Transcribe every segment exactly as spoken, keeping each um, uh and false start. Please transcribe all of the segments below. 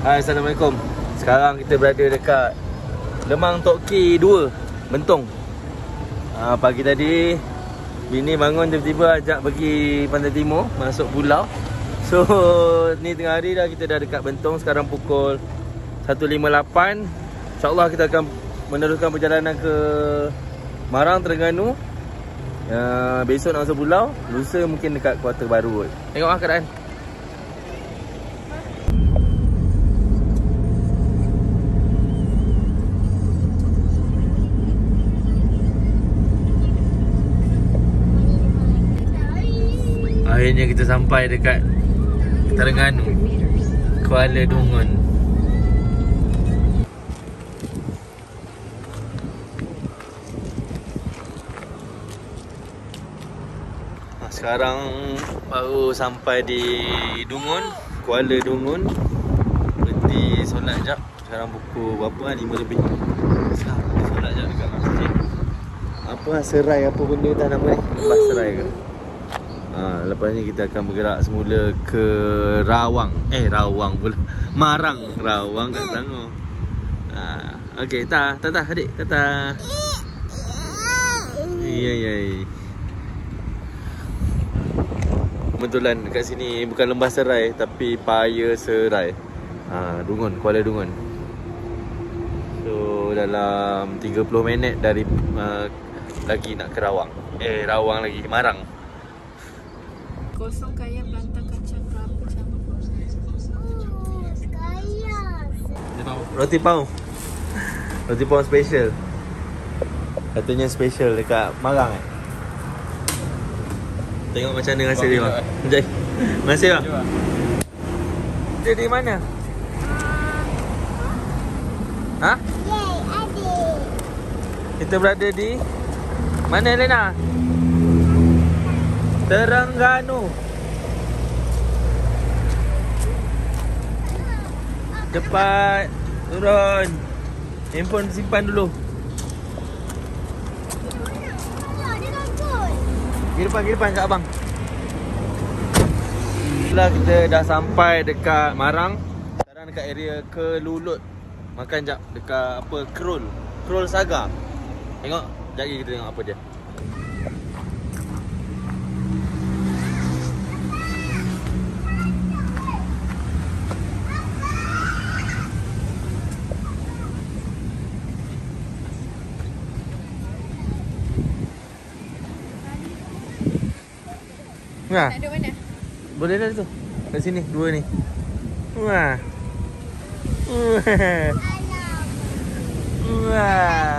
Hai, Assalamualaikum. Sekarang kita berada dekat Lemang Tok Ki dua, Bentong. ha, Pagi tadi bini bangun tiba-tiba ajak pergi Pantai Timur, masuk pulau. So ni tengah hari dah, kita dah dekat Bentong. Sekarang pukul satu lima lapan. InsyaAllah kita akan meneruskan perjalanan ke Marang, Terengganu. uh, Besok nak masuk pulau, lusa mungkin dekat Kuarter Baru. Tengok lah keadaan. Akhirnya kita sampai dekat Terengganu, Kuala Dungun. Sekarang baru sampai di Dungun, Kuala Dungun. Berhenti solat sekejap. Sekarang pukul berapa lah? lima lebih. Sekarang solat sekejap dekat masjid. Apa serai apa benda tak nama ni? Lepas serai ke? Ha, lepas ni kita akan bergerak semula ke Rawang. Eh, Rawang pula. Marang. Rawang kat Selangor. Ha, okey, ta, ta, ta, adik, ta, ta. Ya, ya. Kebetulan dekat sini bukan Lembah Serai tapi Paya Serai. Ha, Dungun, Kuala Dungun. So, dalam tiga puluh minit dari uh, lagi nak ke Rawang. Eh, Rawang lagi, Marang. Kosong kaya pelantang kacang kelapa campur. Oh, kaya. Roti pau. Roti pau special. Katanya special dekat Marang eh. Tengok macam mana rasa dia bang. Jai. Masih bang. Dia di mana? Ha? Yay, adik. Kita berada di mana, Elena? Terengganu. Cepat turun. Handphone simpan dulu. Pergi depan, pergi depan kat abang. Setelah kita dah sampai dekat Marang, sekarang dekat area Kelulut. Makan jap dekat apa, Krul Krul Saga. Tengok, jap lagi kita tengok apa dia. Wah. Nak duduk mana? Boleh lah tu. Kat sini, dua ni. Wah. Wah. Wah.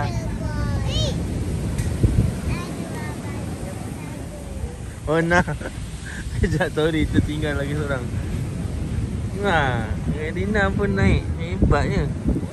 Oh nah. Kejap sorry, tertinggal lagi seorang. Wah. Dina pun naik. Hebatnya.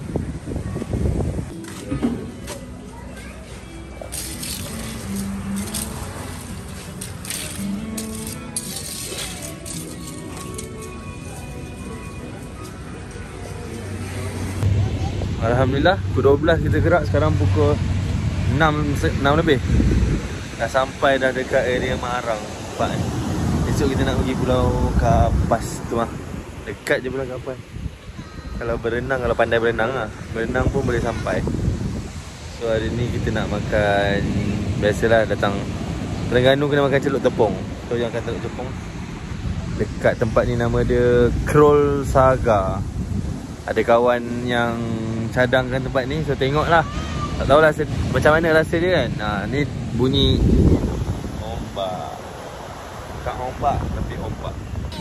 Alhamdulillah, pukul dua belas kita gerak. Sekarang pukul enam, enam lebih. Dah sampai dah dekat area Marang. Nampak ni. Esok kita nak pergi Pulau Kapas tu lah. Dekat je Pulau Kapas. Kalau berenang, kalau pandai berenang lah, berenang pun boleh sampai. So hari ni kita nak makan, biasalah datang Terengganu kena makan celup tepung. So yang makan celup tepung dekat tempat ni, nama dia Krul Saga. Ada kawan yang cadangkan tempat ni, so tengoklah. Tak tahulah macam mana rasa dia kan. Ha, ni bunyi ombak. Tak ombak tapi ombak.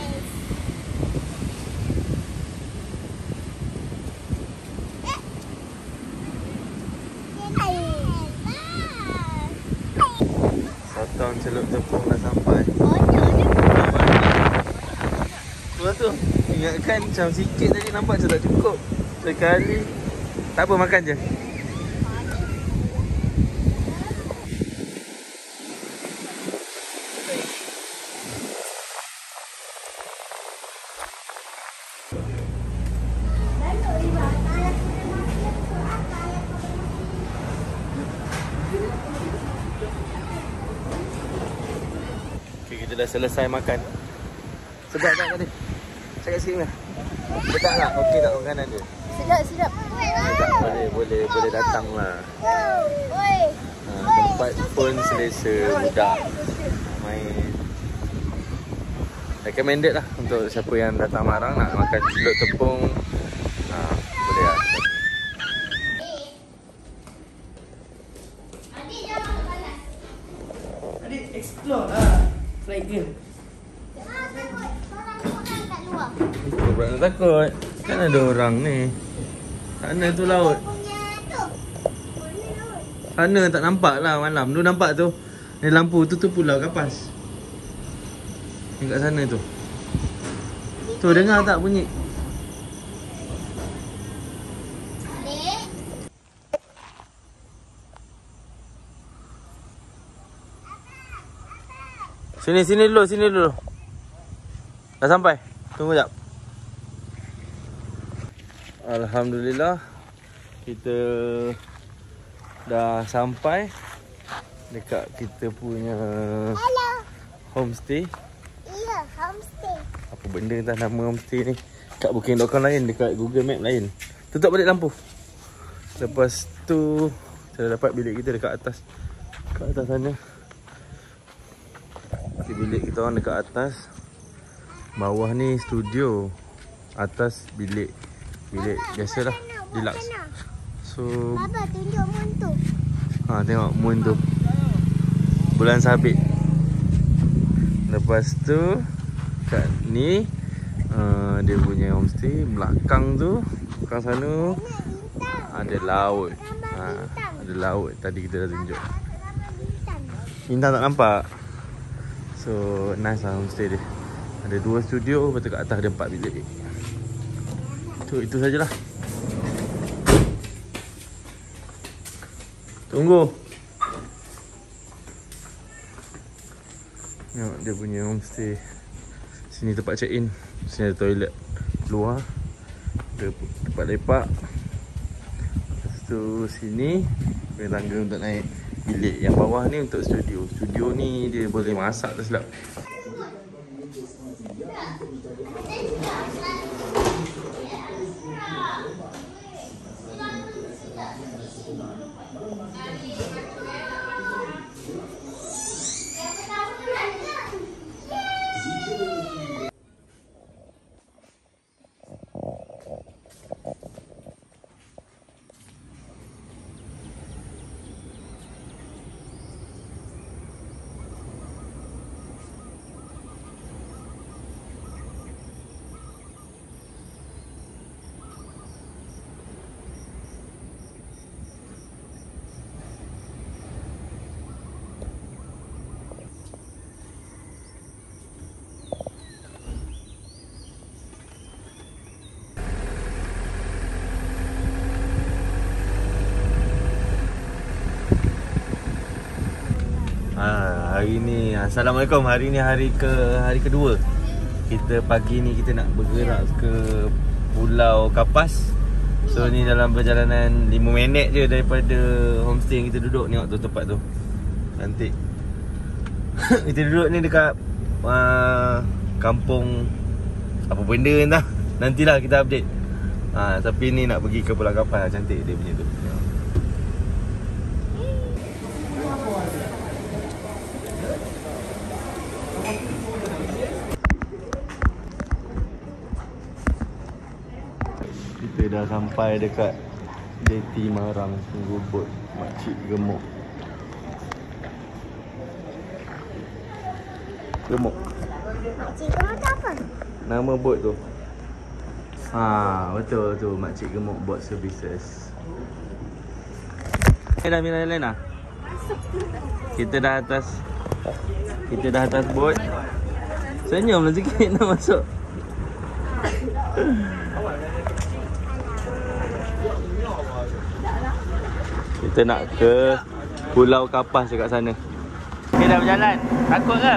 Sotong celup tepung dah sampai. Lepas tu ingatkan macam sikit tadi, nampak macam tak cukup. Sekali tak apa, makan je. Okay, kita dah selesai makan. Sedap tak tadi? Saya kat sini lah. Sedap tak? Okey tak makanan dia? Sedap, sedap. Sedap, boleh, boleh, boleh datang lah. Ha, tempat pun selesa, mudah main. Recommended lah untuk siapa yang datang Marang nak makan celup tepung. Ha, boleh lah. Adik explore lah. Flight game. Oh, berapa takut? Kan ada orang ni. Sana tu laut. Sana tak nampak lah malam tu, nampak tu. Ni lampu tu tu pulau Kapas. Ni kat sana tu. Tu dengar tak bunyi? Sini sini dulu, sini dulu. Dah sampai. Tunggu jap. Alhamdulillah kita dah sampai dekat kita punya Hello. homestay. Iya, homestay. Apa benda entah nama homestay ni. Kat booking dot com lain, dekat Google Map lain. Tutup balik lampu. Lepas tu kita dapat bilik kita dekat atas. Dekat atas sana. Okay, bilik kita orang dekat atas. Bawah ni studio. Atas bilik. Bilik biasalah, deluxe. So Baba tunjuk moon tu. ha, tengok moon tu. Bulan sabit. Lepas tu kat ni uh, dia punya homestay. Belakang tu, belakang sana ada laut. Ha, ada laut tadi kita dah tunjuk. Bintang tak nampak. So nice lah homestay dia. Ada dua studio, lepas tu kat atas ada empat bilik. Tu itu sajalah. Tunggu. Tengok dia punya homestay. Sini tempat check in. Sini ada toilet luar. Ada tempat lepak. Lepas tu sini ada tangga untuk naik bilik. Yang bawah ni untuk studio. Studio ni dia boleh masak tak silap. Ha, hari ni Assalamualaikum. Hari ni hari ke hari kedua. Kita pagi ni kita nak bergerak ke Pulau Kapas. So ni dalam perjalanan lima minit je daripada homestay yang kita duduk. Tengok tu tempat tu. Cantik. Kita duduk ni dekat uh, kampung apa benda entah. Nantilah kita update. Ha, tapi ni nak pergi ke Pulau Kapas. Cantik dia punya tu. Kita dah sampai dekat Jeti Marang. Tunggu bot Makcik Gemuk. Gemuk. Makcik Gemuk tu apa? Nama bot tu. Ha, betul tu Makcik Gemuk Boat Services. Eh, dah minat lain lah. Kita dah atas. Kita dah atas bot. Senyumlah sikit nak masuk. Kita nak ke Pulau Kapas dekat sana. Okay, dah berjalan. Takut ke?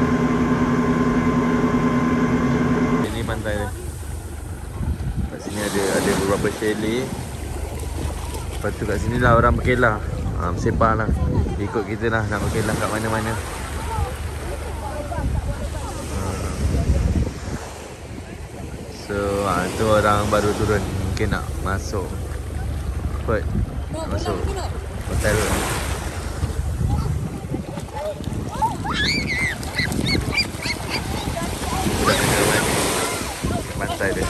Ini pantai dia. Kat sini ada boleh. Lepas tu kat sini lah orang berkelah. Ha, bersepah lah. Ikut kita lah nak berkelah kat mana-mana. Ha. So ha, tu orang baru turun. Mungkin nak masuk Put Nak masuk hotel. Pantai dia.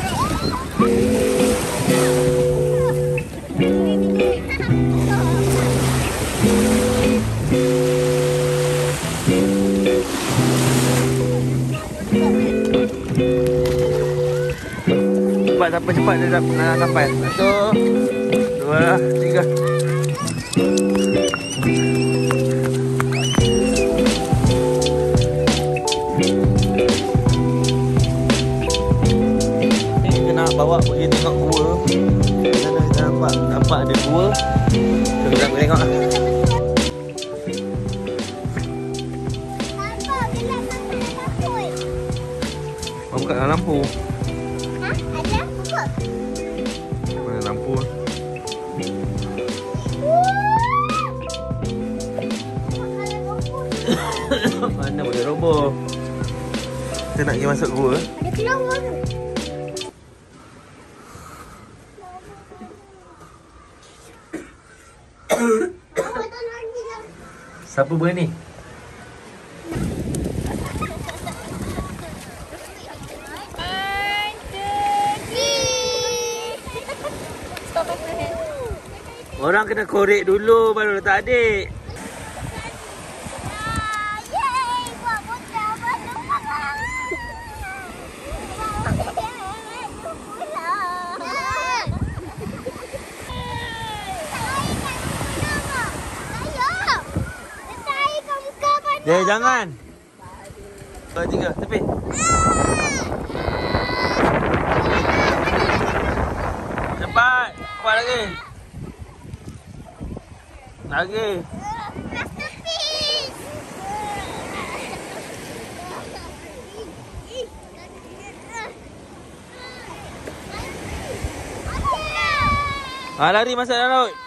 Cepat, siapa cepat dia dah nak sampai. Satu, dua, tiga. Ni kita nak bawa pergi tengok gua. Sana kita nampak, nampak ada gua. So, kita nak pergi tengok lah. Mau buka lampu. Ha? Ada? Buka. Mana lampu? Mana boleh roboh. Kita nak pergi masuk gua. Ada keluar ke? Siapa berani? Orang kena korek dulu baru letak adik. Eh, jangan. Dua, tiga, tepi. Cepat. Cepat lagi. Lagi. Ah, lari masuk dalam laut.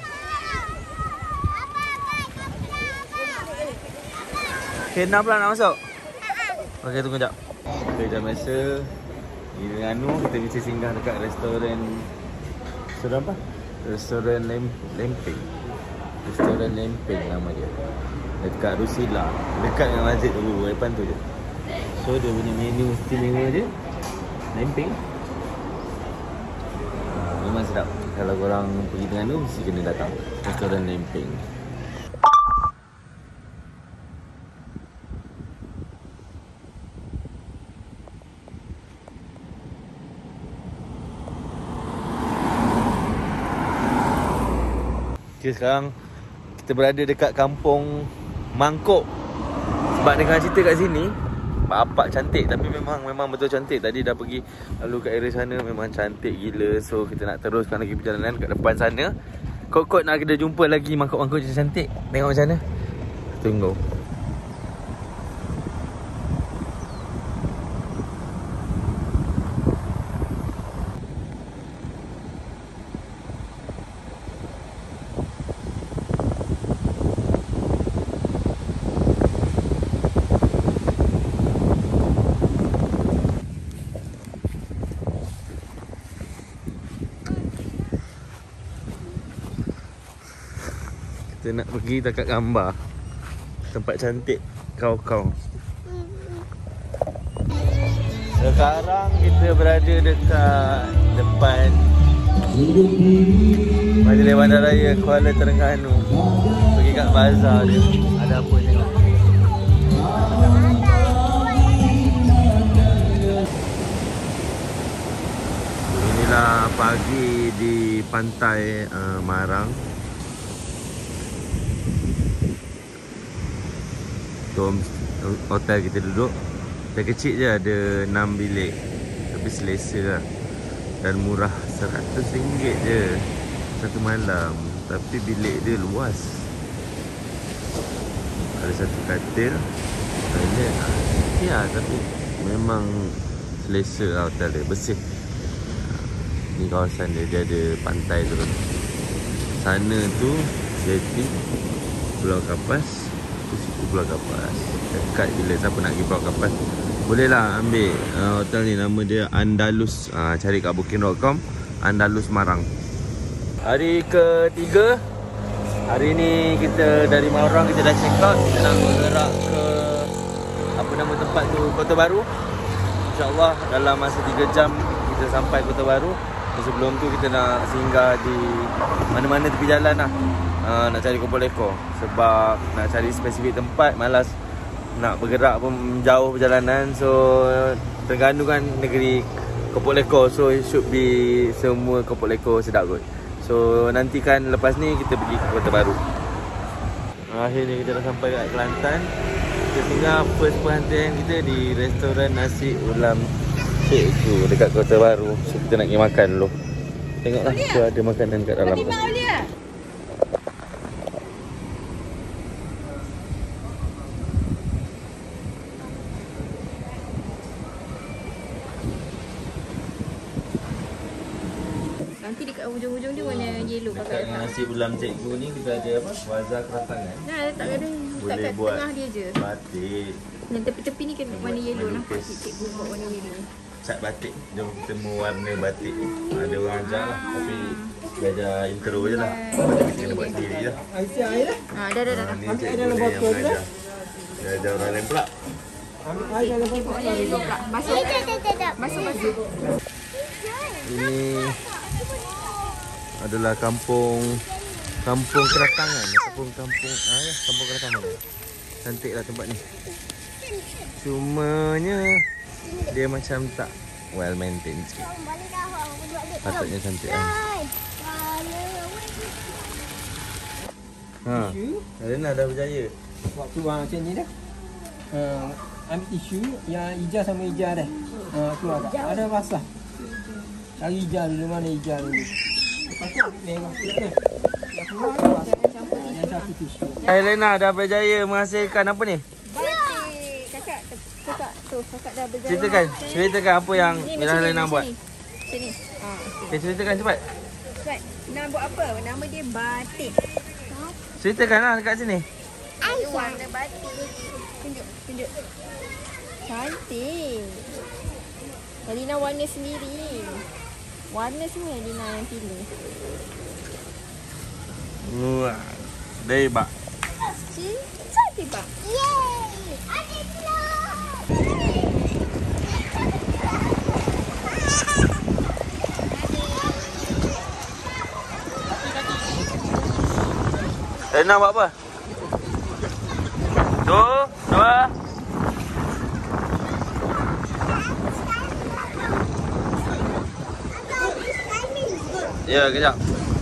Okay, enam pula nak masuk. Okey, tunggu sekejap. Okay, dah masa di Terengganu kita mesti singgah dekat restoran. Restoran apa? Restoran Lem Lempeng. Restoran Lempeng nama dia. Dekat Rusila. Dekat dengan Masjid Abu depan tu je. So dia punya menu istimewa dia Lempeng. Uh, memang sedap. Kalau korang pergi Terengganu mesti kena datang Restoran Lempeng. Okay, sekarang kita berada dekat kampung Mangkok. Sebab dengar cerita kat sini bapak cantik, tapi memang memang betul cantik. Tadi dah pergi lalu kat area sana, memang cantik gila. So kita nak teruskan lagi perjalanan kat depan sana. Kot-kot nak kita jumpa lagi mangkok-mangkok yang cantik. Tengok macam mana. Tunggu. Kita nak pergi dekat gambar tempat cantik kau-kau. Sekarang kita berada dekat depan Majlis Bandaraya Kuala Terengganu. Pergi kat bazar dia. Ada apa tengok. Inilah pagi di pantai uh, Marang. Hotel kita duduk. Hotel kecil je, ada enam bilik. Tapi selesa lah. Dan murah, seratus ringgit je satu malam. Tapi bilik dia luas. Ada satu katil, toilet. Ya, tapi memang selesa lah hotel dia, bersih. Ni kawasan dia, dia ada pantai turun. Sana tu jeti Pulau Kapas, tu situ Pulau Kapas. Dekat bila siapa nak pergi Pulau Kapas, boleh lah ambil uh, hotel ni, nama dia Andalus. uh, Cari kat booking dot com, Andalus Marang. Hari ketiga. Hari ni kita dari Marang kita dah check out. Kita nak bergerak ke apa nama tempat tu, Kota Baru. InsyaAllah dalam masa tiga jam kita sampai Kota Baru. Sebelum tu kita nak singgah di mana-mana tepi jalan lah. uh, Nak cari Kopok Leko. Sebab nak cari spesifik tempat, malas nak bergerak pun jauh perjalanan. So Terengganu kan negeri Kopok Leko, so it should be semua Kopok Leko sedap kot. So nantikan lepas ni kita pergi ke Kota Baru. Akhirnya kita dah sampai kat Kelantan. Kita singgah first perhentian kita di restoran nasi ulam Cikgu dekat Kota Baru. So kita nak pergi makan dulu. Tengoklah tu ada makanan kat dalam tu. Nanti dekat hujung-hujung dia warna yellow Dekat pakai. dengan nasi ulam Cikgu ni kita ada apa? Wazar keratangan. Nah, letak kat Boleh kat buat tengah dia je. batik. Yang tepi-tepi ni kan warna yellow, nampak melukis. cikgu buat warna yellow. Cat batik. Jom kita mewarna batik. Ada orang ajar lah. Tapi dia ajar intro je lah. Macam kita kena buat sendiri lah. Aisyah air lah. Ha, dah dah dah. dah. Ni cikgu dia yang mengajar. Dia ajar orang lain pula. Ambil air dalam botol. Pokoknya yellow pula. Basuh. Tak, tak, tak, tak. Basuh, basuh. Ini adalah kampung Kampung Keratangan ataupun kampung ah ya, kampung Keratangan. Cantiklah tempat ni. Cumanya dia macam tak well maintained sikit. Patutnya cantik kan. Ha. Arena dah berjaya. Waktu ah, macam ni dah. Uh, ambil tisu yang hijau sama hijau dah. Uh, keluar tak? Ada basah. Cari hijau dulu, mana hijau dulu. Lepas tu merah. Yang keluar ada basah. Yang satu tisu. Elena dah berjaya menghasilkan apa ni? Batik. Kakak, kakak tu, kakak dah berjaya. Ceritakan, ceritakan apa yang Ni, Mila macam ni, Elena macam buat. ni. Macam ni. Ha, okey. Okay, ceritakan cepat. Cepat. Nak buat apa? Nama dia batik. Ceritakanlah dekat sini. Dia warna batik. Tunjuk, tunjuk. Cantik. Alina warna sendiri. Warna semua Alina yang pilih. Wah. Debak. Cik, cantik tak? Yeay! Ada telur! Elena buat apa? Tu, dua. Ya, kejap.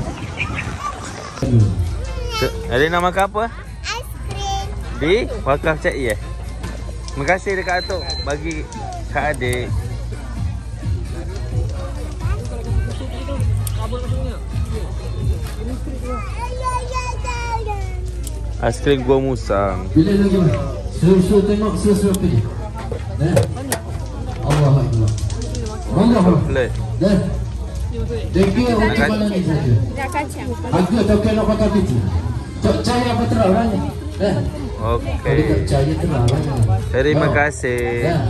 Elena makan apa? Aiskrim. Di Wakaf Cik I eh? Terima kasih dekat Atuk bagi Kak Adik. Aiskrim Gua Musang. Bila lagi susu tengok susu apa ni? Eh? Allah Akbar. Allah Akbar. Flat. Dah. Deki untuk mana ni saja. Dah kacang. Aku tak kena pakai itu. Cok cahaya apa terang lah ni? Eh? Kalau Okey. tak cahaya terang lah ni. Terima Oh. kasih. Dah.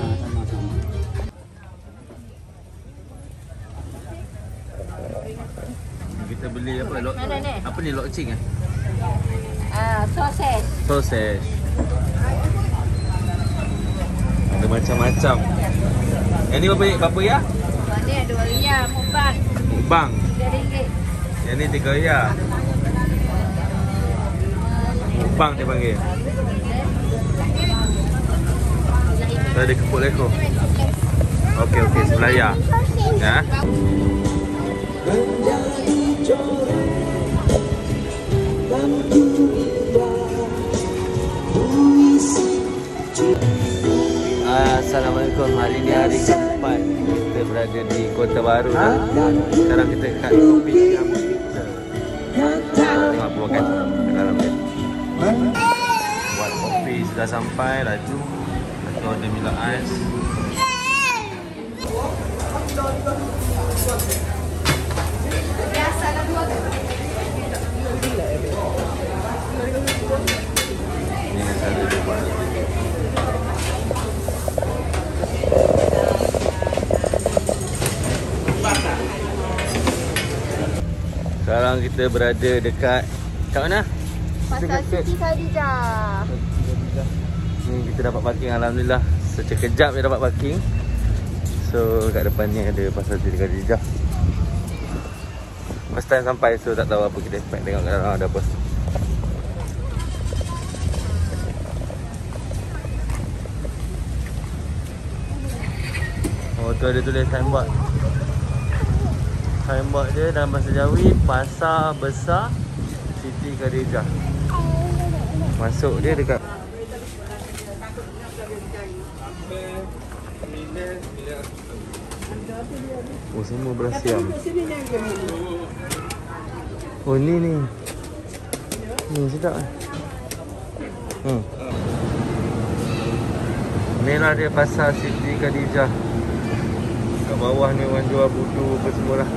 Kita beli apa? Lok, Mana ni? apa ni lokcing eh? Ah, sosis. Sausage. Ada macam-macam. Yang ni berapa berapa ya? Ni ada riyal, mubang. Bang. tiga ringgit. Yang ni tiga ya. Bang dia panggil. Ada kepuk leko. Okey okey, sebelah ya. Ya. Assalamualaikum. Hari ni hari keempat kita berada di Kota Baru dah. Sekarang kita kat kopi Kampung kita. Tengok apa makan kat dalam dia. Buat kopi sudah sampai, laju. Kita order Mila Ais. Ni cara dia buat. Sekarang kita berada dekat kat mana? Pasar Siti Khadijah. Ni kita dapat parking, alhamdulillah. Sekejap dia dapat parking. So kat depan ni ada Pasar Siti Khadijah. First time sampai, so tak tahu apa kita expect. Tengok kat dalam ada apa. Oh, tu ada tulis signboard. Signboard dia dalam bahasa Jawi, Pasar Besar Siti Khadijah. Masuk dia dekat. Oh, semua beras siam. Oh, ni ni. Ni sedap eh. Hmm. Ni lah dia Pasar Siti Khadijah. Kat bawah ni orang jual budu apa semua lah.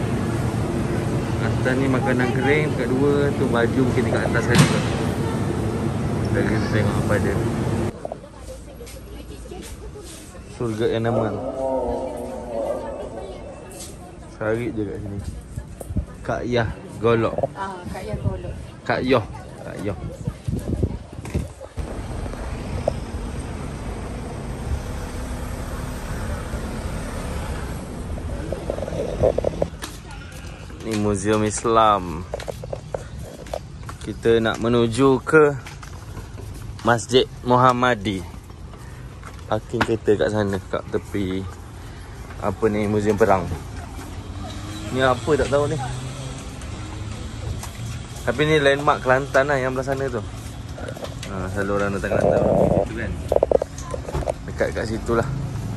Atas ni makanan kering, kat dua tu baju mungkin dekat atas tadi tu. Kita kita tengok apa dia. Surga yang nama. Sari je kat sini. Kak Yah Golok. Ah, Kak Yah Golok. Kak Yoh. Kak Yoh. Ni Museum Islam. Kita nak menuju ke Masjid Muhammadi. Parking kereta kat sana, kat tepi apa ni, Museum Perang. Ni apa tak tahu ni. Tapi ni landmark Kelantan lah yang belah sana tu. Ha, selalu orang datang Kelantan tu kan. Dekat kat situ lah.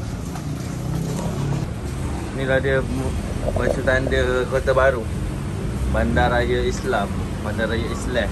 Inilah dia macam tanda Kota Baru, Bandaraya Islam, Bandaraya Islam.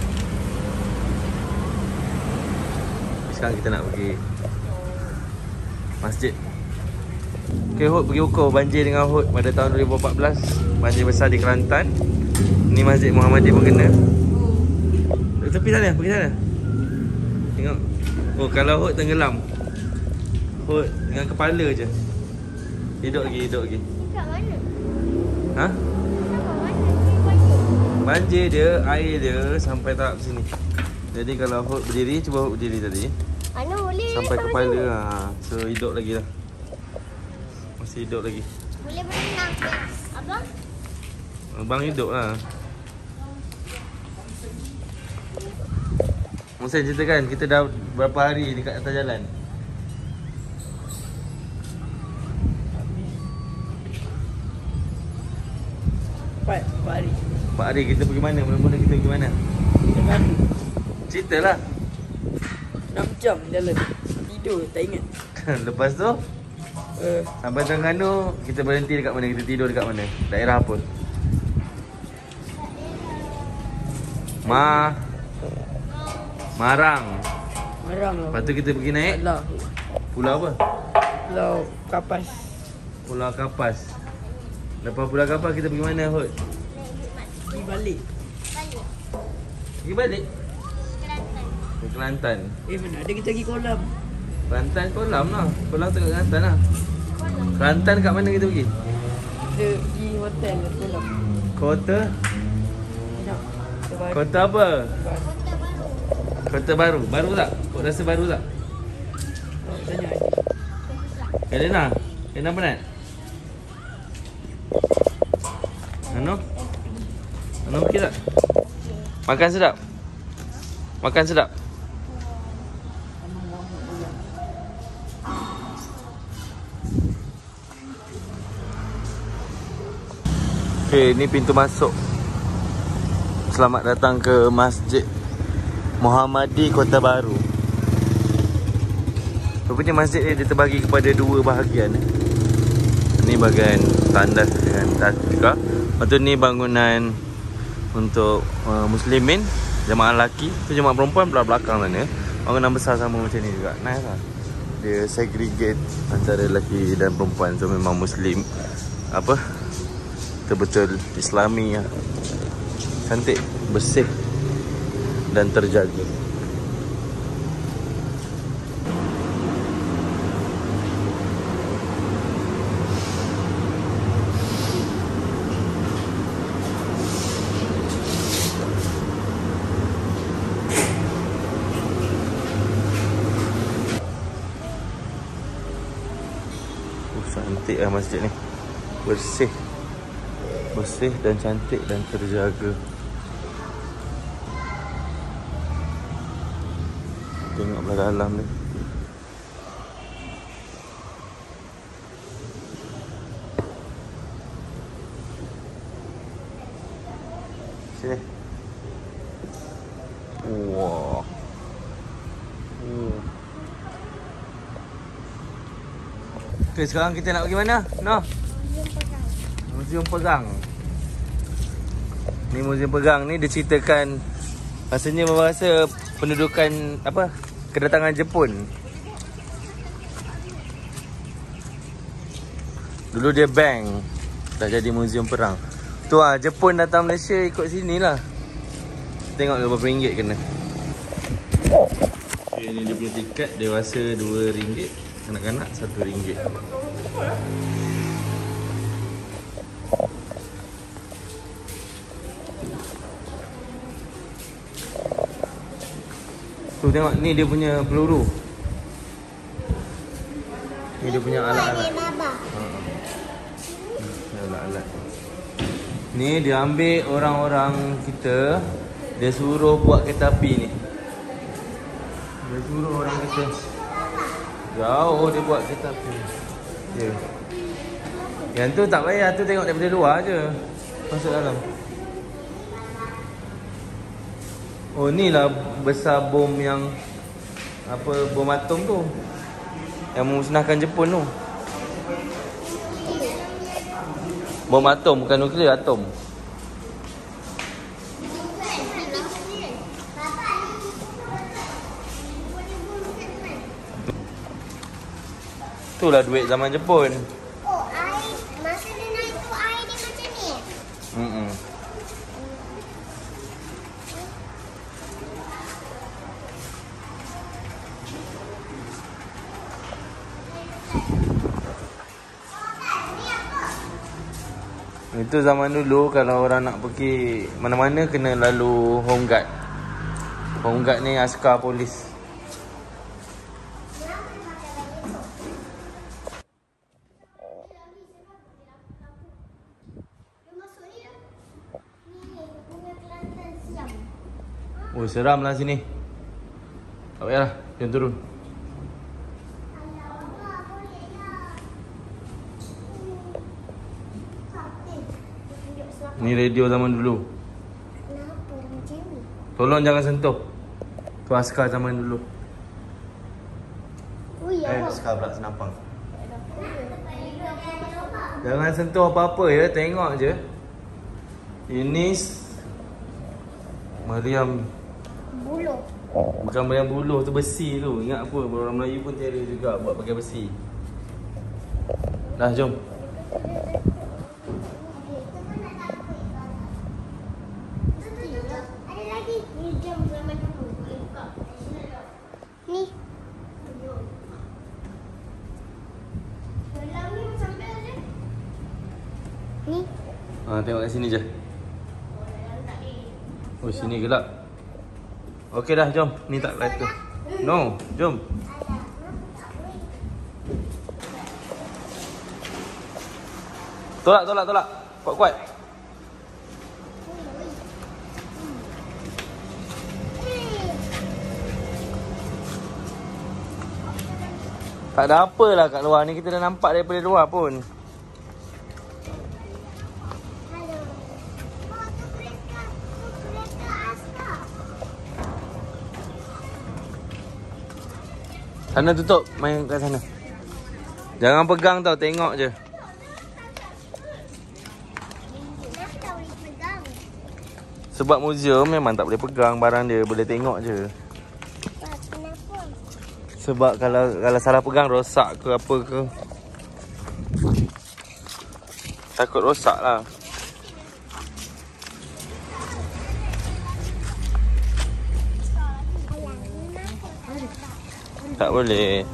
Sekarang kita nak pergi masjid. Okay, Hud pergi ukur banjir dengan Hud pada tahun dua ribu empat belas. Banjir besar di Kelantan. Ni Masjid Muhammadi pun kena. Duduk tepi sana, pergi sana. Tengok. Oh, kalau Hud tenggelam, Hud dengan kepala je. Hidup lagi, hidup lagi. Kat mana? Ha? Kat mana? Banjir. Banjir dia, air dia sampai tahap sini. Jadi kalau Hud berdiri, cuba Hud berdiri tadi. Mana boleh Sampai kat kepala mana? ha. So hidup lagi lah. Masih hidup lagi. Boleh berenang ke? Abang? Abang hidup lah. Musa ceritakan, kita dah berapa hari dekat atas jalan? Empat, empat hari. Empat hari kita pergi mana? Mula-mula kita pergi mana? Terengganu. Ceritalah. Enam jam jalan. Tidur, tak ingat. Lepas tu Uh, sampai Terengganu, kita berhenti dekat mana? Kita tidur dekat mana? Daerah apa? Ma Marang. Marang lah. Lepas tu kita pergi naik Lah. pulau apa? Pulau Kapas. Pulau Kapas. Lepas Pulau Kapas kita pergi mana, Hud? Pergi balik. Balik. Pergi balik Kelantan. ke Kelantan. Eh mana ada kita pergi kolam. Kelantan kolam lah. Kolam tu kat Kelantan lah. Kelantan kat mana kita pergi? Kita pergi hotel lah kolam. Kota? Nak. Sebab Kota apa? Kota Baru. Baru tak? Kau rasa baru tak? tanya. Elena? Elena penat? Anu? Anu okey tak? Makan sedap? Makan sedap? Okay, ni pintu masuk. Selamat datang ke Masjid Muhammadi Kota Baru. Rupanya masjid ni dia terbagi kepada dua bahagian. Ni bahagian tandas dengan tadika. Lepas tu ni bangunan untuk uh, muslimin, jemaah lelaki. Tu jemaah perempuan belah belakang sana. Bangunan besar sama macam ni juga. Nice lah. Dia segregate antara lelaki dan perempuan. So memang muslim apa betul-betul Islami ya. Cantik, bersih dan terjaga. Cantik lah masjid ni. Bersih. Bersih dan cantik dan terjaga. Tengok belah dalam ni. Sini. Wah. Hmm. Okay, sekarang kita nak pergi mana? No. Museum Pegang. Ni Museum Pegang ni diceritakan rasanya bahasa pendudukan apa? Kedatangan Jepun. Dulu dia bank, dah jadi museum perang. Tu ah Jepun datang Malaysia ikut sini lah. Tengok berapa ringgit kena. Okay, ni dia punya tiket dewasa dua ringgit. Kanak-kanak satu ringgit. Tu tengok ni dia punya peluru. Ni dia punya alat-alat. Alat-alat. Ni dia ambil orang-orang kita, dia suruh buat kereta api ni. Dia suruh orang kita jauh dia buat kereta api. Ya. Yang tu tak payah, tu tengok daripada luar je. Masuk dalam. Oh ni lah besar bom yang apa, bom atom tu. Yang memusnahkan Jepun tu. Bom atom bukan nuklear, atom. Itulah duit zaman Jepun. Oh, air. Masa dia naik tu air dia macam ni? Hmm. Itu zaman dulu kalau orang nak pergi mana-mana kena lalu Home Guard. Home Guard ni askar polis. Oh, seram lah sini. Tak payahlah, jom turun. Ni radio zaman dulu. Kenapa macam ni? Tolong jangan sentuh. Tu askar zaman dulu. Oh ya. Eh, askar pula senampang. Jangan sentuh apa-apa ya, tengok je. Ini Meriam Buluh. bukan meriam buluh tu, besi tu. Ingat apa, orang Melayu pun tiada juga buat pakai besi. Dah, jom. Ada lagi museum zaman dulu. Ni. Dalam ni sampai ada. Ni. Ha, tengok kat sini je. Oh, sini gelap. Okey dah, jom. Ni tak light tu. No, jom. Tolak, tolak, tolak. Kuat-kuat. Tak ada apalah kat luar ni. Kita dah nampak daripada luar pun. Sana tutup, main kat sana. Jangan pegang tau, tengok je. Kenapa boleh pegang? Sebab museum memang tak boleh pegang barang dia, boleh tengok je. Kenapa? Sebab kalau kalau salah pegang rosak ke apa ke. Takut rosak lah. Tak boleh.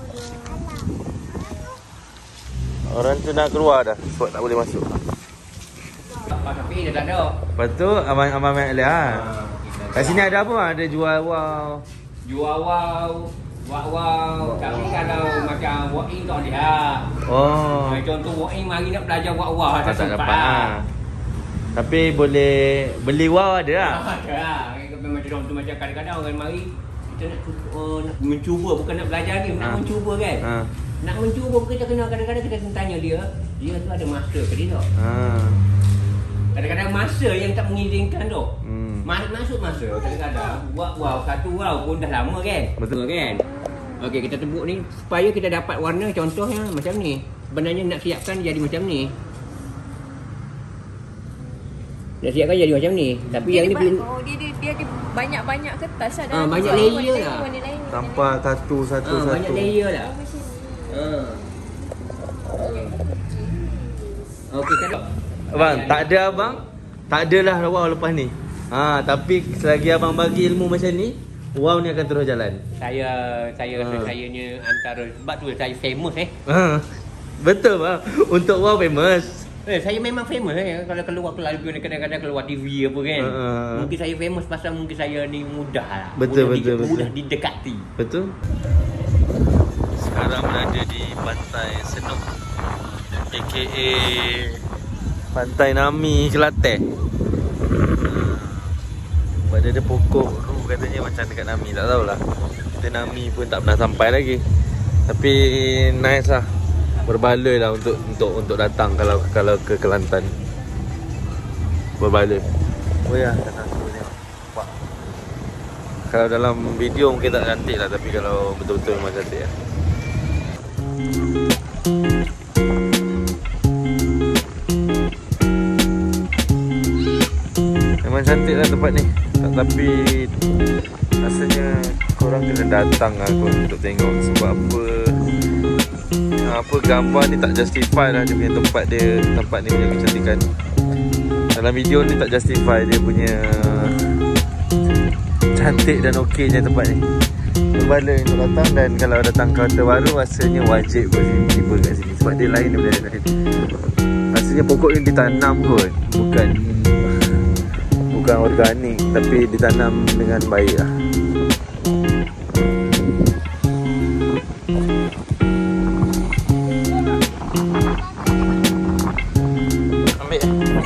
Orang tu nak keluar dah sebab tak boleh masuk. Tapi dia tak ada. Lepas tu abang abang main lihat. Kat sini ada apa? Ada jual wow. Jual wow, wow wow. Tapi kalau macam walk in tak lihat. Oh. Contoh walk in mari nak belajar wow wow Tak, tak tak sempat. dapat ah. Tapi boleh beli wow ada lah. Ada lah. Macam contoh macam kadang-kadang orang mari kita nak, uh, nak mencuba, bukan nak belajar ni, nak Ha. mencuba kan. Ha. Nak mencuba kita kena kadang-kadang kita tanya dia, dia tu ada master ke tidak? Ha. Kadang-kadang master yang tak mengizinkan tu. Hmm. Mas masuk master kadang-kadang buat wow satu wow pun dah lama kan. Betul. kan? Okey, kita tebuk ni supaya kita dapat warna contohnya macam ni. Sebenarnya nak siapkan jadi macam ni. Nak siapkan jadi macam ni. Tapi Dia yang ni ada belum ba- Oh, dia dia dia ada banyak-banyak kertas lah. Ah, dalam banyak tu. layer Warna lah. warna lain, warna Tanpa satu satu ah, satu. banyak layer lah. lain. Oh, macam ni. Ha. Okey, kan. Abang, tak ada abang. Tak adalah wow lepas ni. Ha, tapi selagi abang bagi ilmu macam ni, wow ni akan terus jalan. Saya saya rasa Ha. sayanya antara sebab tu saya famous eh. Ha. Betul bang. Untuk wow famous. Eh, saya memang famous eh. Kalau keluar keluar kadang-kadang keluar T V apa kan. Uh, Mungkin saya famous pasal mungkin saya ni mudah lah. Betul, mudah betul, di, betul. Mudah didekati. Betul. Sekarang berada di Pantai Senuk, A K A Pantai Nami Kelantan. Pada ada pokok tu katanya macam dekat Nami, tak tahulah. Kita Nami pun tak pernah sampai lagi. Tapi nice lah. Berbaloi lah untuk untuk untuk datang kalau kalau ke Kelantan. Berbaloi. Oh ya, kata aku ni. Nampak. Kalau dalam video mungkin tak cantik lah, tapi kalau betul-betul memang cantik lah. Memang cantik lah tempat ni. Tapi rasanya korang kena datang lah kot untuk tengok. Sebab apa apa gambar ni tak justify lah dia punya tempat dia. Tempat ni punya kecantikan. Dalam video ni tak justify dia punya cantik dan okeynya tempat ni. Berbaloi untuk datang, dan kalau datang kaunter baru rasanya wajib buat sini, tiba kat sini. Sebab dia lain daripada yang lain. Rasanya pokok ni ditanam kot. Bukan Bukan organik, tapi ditanam dengan baik lah. Ambil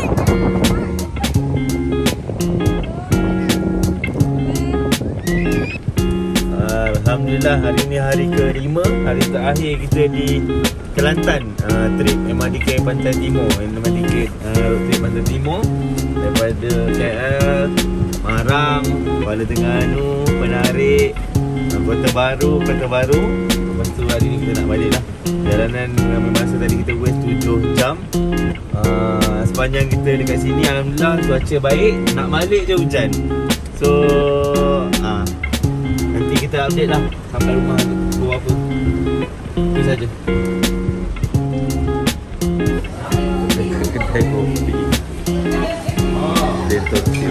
Alhamdulillah, hari ni hari kelima, hari terakhir kita di Kelantan. uh, Trip M R D K Pantai Timur, M R D K uh, trip Pantai Timur daripada K L, Marang, Kuala Terengganu, Penarik, uh, Kota Baru, Kota Baru. Lepas tu hari ni kita nak balik lah. Jalanan ramai masa tadi kita waste tujuh jam. uh, Sepanjang kita dekat sini Alhamdulillah cuaca baik. Nak balik je hujan. So uh, nanti kita update lah sampai rumah bawa apa. Itu saja. Dekat kedai kopi Din Tokyo.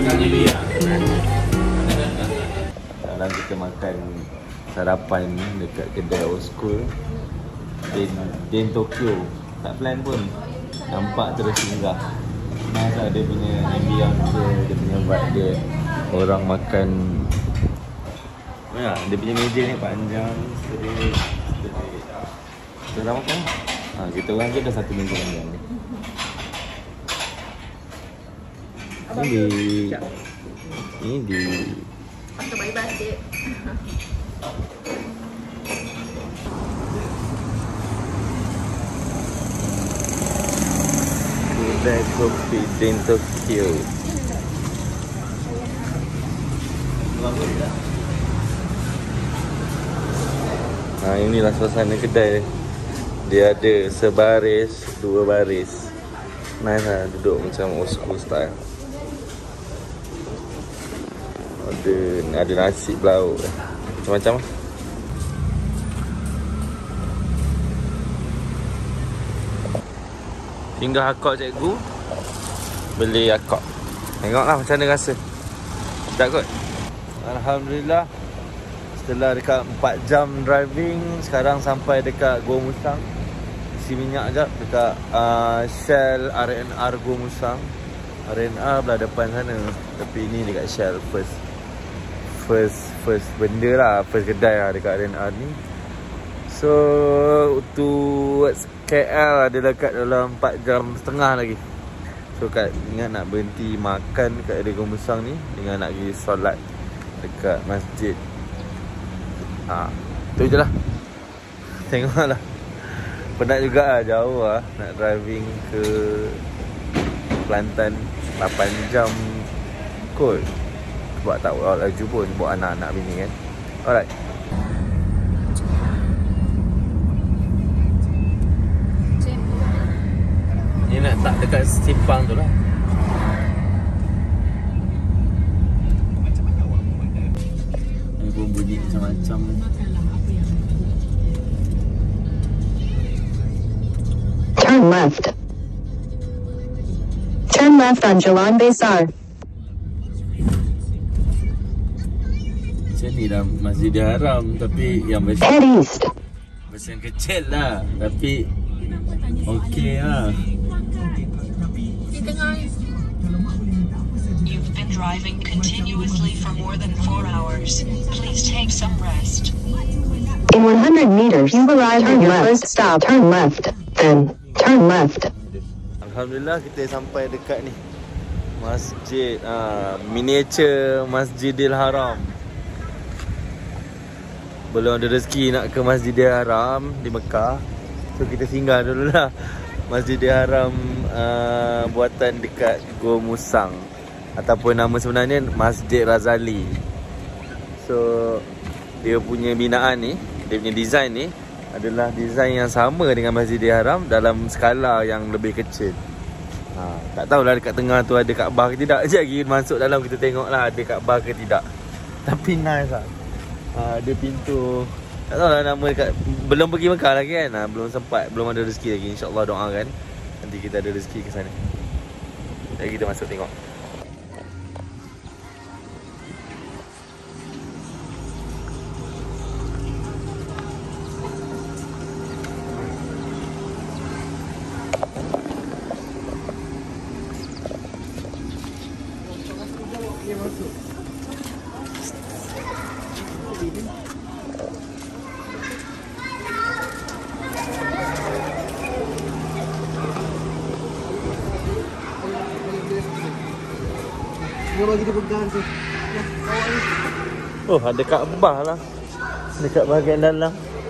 Dalam kita makan sarapan dekat kedai old school Din, Din Tokyo. Tak plan pun, nampak terus singgah. Nice lah dia punya ambience dia, dia punya vibe dia. Orang makan. Ya, dia punya meja ni panjang, straight, straight. Kita dah makan. Ha, kita orang je dah satu meja panjang ni. Ini di Ini di Pakai bayi basket. kedai kopi Din Tokyo. Ha, inilah suasana kedai. Dia ada sebaris, dua baris. Nice lah, duduk macam old school style. Ada ada nasi belauk, macam-macam lah. Singgah akak cikgu, beli akak. Tengoklah macam mana rasa. Sedap kot. Alhamdulillah, Setelah dekat empat jam driving, sekarang sampai dekat Gua Musang. Isi minyak jap dekat uh, Shell R and R Gua Musang. R and R belah depan sana. Tapi ni dekat Shell first First First benda lah, first kedai lah dekat R and R ni. So towards K L ada dekat dalam empat jam setengah lagi. So kat ingat nak berhenti makan kat area Gua Musang ni, dengan nak pergi solat dekat masjid. Ha, tu je lah. Tengok lah. Penat juga lah, jauh lah nak driving ke Kelantan lapan jam kot. Sebab tak bawa laju pun, bawa anak-anak bini kan. Alright. Ni nak tak dekat simpang tu lah. Ni pun bunyi macam-macam. Turn left. Turn left on Jalan Besar. Macam ni dah Masjidil Haram, tapi yang versi, Head east. versi yang kecil lah. Tapi okey lah. You've been driving continuously for more than four hours. Please take some rest. In one hundred meters, you arrive at your first stop. Turn left. Then, turn left. Alhamdulillah kita sampai dekat ni. Masjid, uh, miniature Masjidil Haram. Belum ada rezeki nak ke Masjidil Haram di Mekah. So kita singgah dulu lah Masjidil Haram uh, buatan dekat Gua Musang, ataupun nama sebenarnya Masjid Razali. So dia punya binaan ni, dia punya design ni adalah design yang sama dengan Masjidil Haram dalam skala yang lebih kecil. Ha, tak tahulah dekat tengah tu ada Kaabah ke tidak. Sekejap lagi masuk dalam kita tengok lah ada Kaabah ke tidak. Tapi nice lah. Ha, ada pintu. Tak tahulah nama dekat, belum pergi Mekah lagi kan. Ha, belum sempat, belum ada rezeki lagi. InsyaAllah doakan nanti kita ada rezeki ke sana. Jadi kita masuk tengok. Dia bagi dia pegang tu. Oh, ada Kaabah lah dekat bahagian dalam.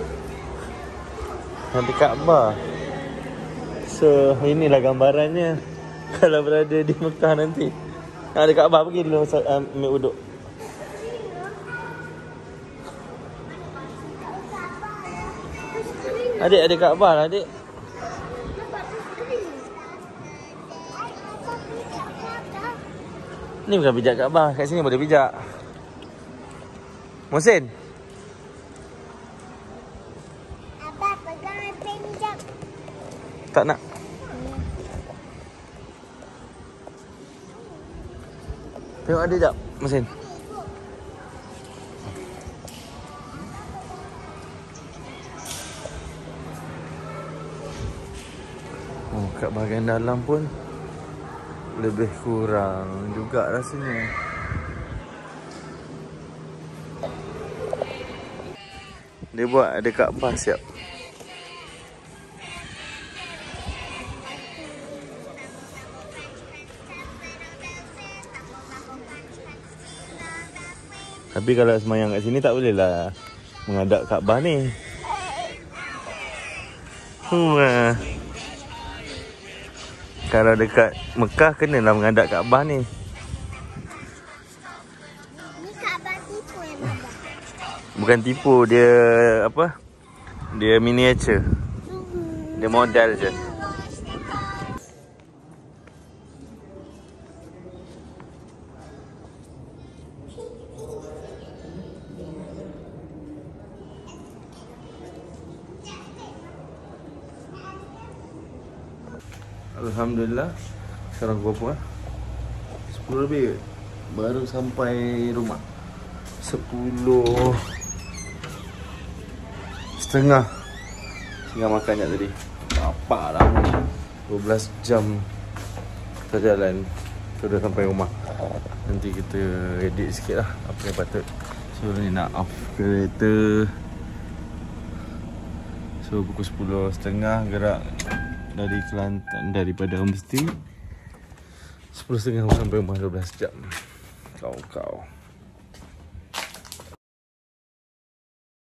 Ada Kaabah. So, inilah gambarannya kalau berada di Mekah nanti. Ada Kaabah, pergi dulu ambil wuduk. Adik, ada Kaabah lah adik. Ni bukan pijak Kaabah, kat sini boleh pijak. Muhsin. Abah pegang pinjam. Tak nak. Tengok ada jap, Muhsin. Oh, kat bahagian dalam pun lebih kurang juga rasanya. Dia buat ada Kaabah siap. Tapi kalau semayang kat sini tak boleh lah menghadap Kaabah ni. Wah. Kalau dekat Mekah kenalah menghadap Kaabah ni. Ni Kaabah tipu yang ada. Bukan tipu, dia apa? Dia miniature. Dia model je. Alhamdulillah. Sekarang berapa lah? sepuluh lebih. Baru sampai rumah. Sepuluh setengah tinggal makan je tadi. Bapak dah ni dua belas jam kita jalan. Sudah sampai rumah. Nanti kita edit sikit lah apa yang patut. So ni nak off kereta. So pukul sepuluh tiga puluh gerak dari Kelantan, daripada homestay. Sepuluh tiga puluh sampai rumah dua belas jam. Kau-kau